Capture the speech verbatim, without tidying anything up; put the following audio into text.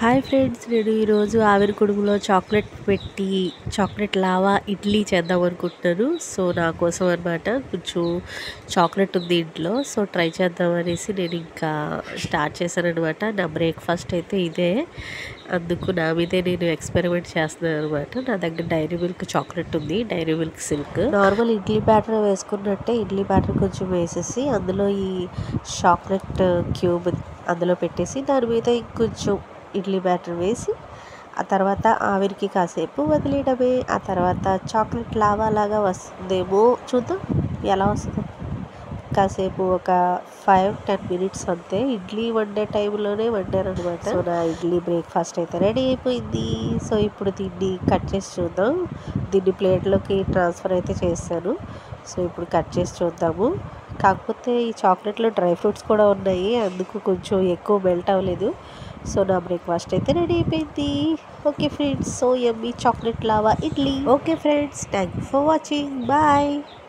Hi friends, నేను ఈరోజు ఆవిరి కుడుములో చాక్లెట్ పెట్టి చాక్లెట్ లావా ఇడ్లీ చేద్దాం అనుకుంటున్నాను. సో నా కోసం అనమాట, కొంచెం చాక్లెట్ ఉంది ఇంట్లో, సో ట్రై చేద్దాం అనేసి నేను ఇంకా స్టార్ట్ చేశాను అనమాట. నా బ్రేక్ఫాస్ట్ అయితే ఇదే, అందుకు నా మీదే నేను ఎక్స్పెరిమెంట్ చేస్తున్నాను అనమాట. నా దగ్గర డైరీ మిల్క్ చాక్లెట్ ఉంది, Dairy Milk Silk. Normal idli batter వేసుకున్నట్టే ఇడ్లీ బ్యాటర్ కొంచెం వేసేసి అందులో ఈ చాక్లెట్ క్యూబ్ అందులో పెట్టేసి దాని మీద ఇంకొంచెం ఇడ్లీ బ్యాటర్ వేసి ఆ తర్వాత ఆవిరికి కాసేపు వదిలేయడమే. ఆ తర్వాత చాక్లెట్ లావా లాగా వస్తుందేమో, చూద్దాం ఎలా వస్తుందో. కాసేపు ఒక ఫైవ్ టెన్ మినిట్స్ అంతే, ఇడ్లీ వండే టైంలోనే వండాను అనమాట. సో నా ఇడ్లీ బ్రేక్ఫాస్ట్ అయితే రెడీ అయిపోయింది. సో ఇప్పుడు దీన్ని కట్ చేసి చూద్దాం. దీన్ని ప్లేట్లోకి ట్రాన్స్ఫర్ అయితే చేస్తాను. సో ఇప్పుడు కట్ చేసి చూద్దాము. కాకపోతే ఈ చాక్లెట్లో డ్రై ఫ్రూట్స్ కూడా ఉన్నాయి, అందుకు కొంచెం ఎక్కువ మెల్ట్ అవ్వలేదు. సో నా బ్రేక్ఫాస్ట్ అయితే రెడీ అయిపోయింది. Okay friends, so yummy chocolate lava idli. Okay friends, thank you for watching. Bye.